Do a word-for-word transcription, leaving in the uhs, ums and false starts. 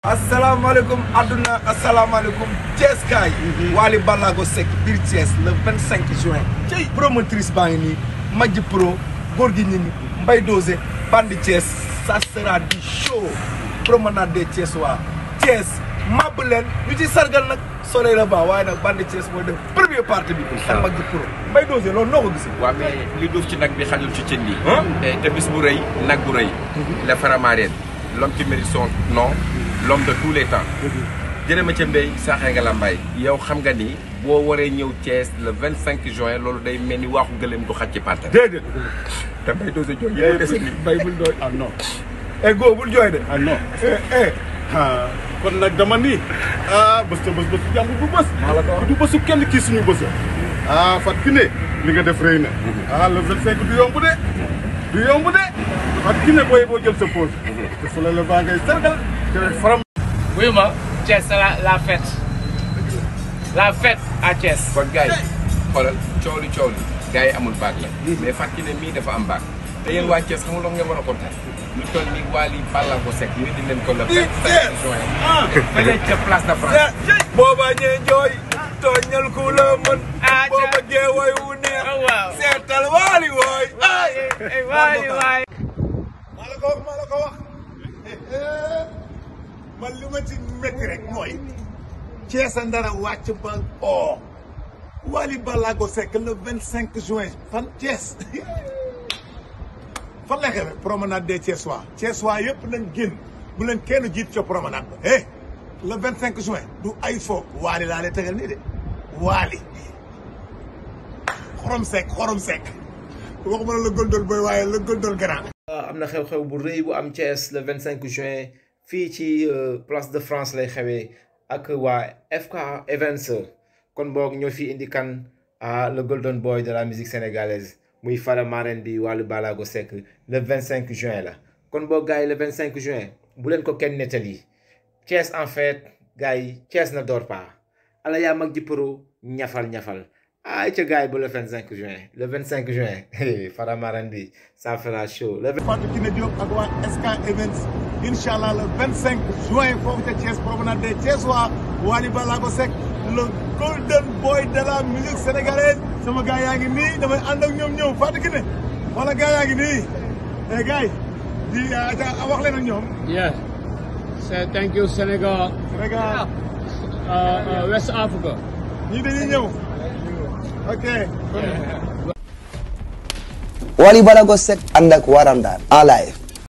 asalaamaaleykum adduna asalaamaaleykum Thiès kaay. Wally Ballago Seck biir Thiès le vingt cinq juin. ci promotrice baa ngi nii Madji Pro góor gi ñu ngi Mbaye Dosé Bandi Thiès ça sera du show promenade des Thiès waa Thiès màbb leen ñu ci sargal nag soleil la ba waaye nag Bandi Thiès mooy def première partie bi. ak Madji Pro Mbaye Dosé loolu noo ko gisee. waaw mais li duuf ci nag bi xajul ci cin bi. te bis bu rëy nag bu rëy. la Faramareen l'homme qui mérite son nom. l'homme de tous les temps. jërëma ca mbéy saaxee nga la mbay yow xam nga ni boo waree ñëw Thiès le vingt cinq juin loolu day mel ni waaxu gëléem du xaj ci pante. déedéet. te Mbaye Dosé jooy yéen a dese ni mbay bul jooy. ah non. eh go bul jooy de. ah non. eh eh. ah kon nag dama ni ah bés te bés bés bu jàmbur du bés. maa la ko wax du bésu kenn kii suñu bés ah Fatou Kiné li nga def rëy na. ah le vingt cinq du yomb de. du yomb de. Fatou Kiné booy boo jël sa pause. te su la la baa ngay sargal. te faram. oui ma Thiès c'est la la fête la fête à Thiès. kon gars yi xoolal coow li coow li gars yi amul baag la. mais Fatou Kiné mii dafa am baag. te yéen waa Thiès xamul loo ngeen war a kontaan. ñu toll nii Wally Ballago Seck ñu di leen ko le vingt cinq juin. fële ca place de France. booba ñee jooy tooñal ku la mën. booba gee woy wu neex. waaw seetal Wally wooy. ay Wally waay. maa la ko wax maa la ko wax. man li ma ci métti rek mooy Thiès a ndara wàcc ba o Wally Ballago Seck le vingt cinq juin fan Thiès fan la xewe promenade des Thiessois Thiessois yëpp nañ génn bu leen kenn jiit ca promenade ba eh le vingt cinq juin du ay fo Wally laa lay tegal nii de Wally xorom Seck xorom Seck waxuma la la Golden Boy waaye la Golden Grand. am na xew-xew bu rëy bu am Thiès le vingt cinq juin fii ci place de France lay xewee ak waa F K Events kon boog ñoo fi indi kan ah le golden boy de la musique sénégalaise muy Faramareen di Wally Ballago Seck le vingt cinq juin la kon boog gars yi le vingt cinq juin bu leen ko kenn nettali Thiès en fait gars yi Thiès na dort pas ala yaa Madji Pro ñafal ñafal ay ca gars yi ba le vingt cinq juin le vingt cinq juin Faramareen bi ça fera chaud. Fatou Kiné Diop ak waa S K Events incha allah le vingt cinq juin foofu ca Thiès promenade des Thiessois Wally Ballago Seck le golden boy de la musique sénégalaise sama gars yaa ngi nii damay ànd ak ñoom ñëw Fatou Kiné wala gars yaa ngi nii eh gars yi di wax leen ak ñoom. yes c'est thank you Sénégal. Sénégal. West Africa. ñii dañuy ñëw. ok. Wally Ballago Seck ànd ak Warandaan en live.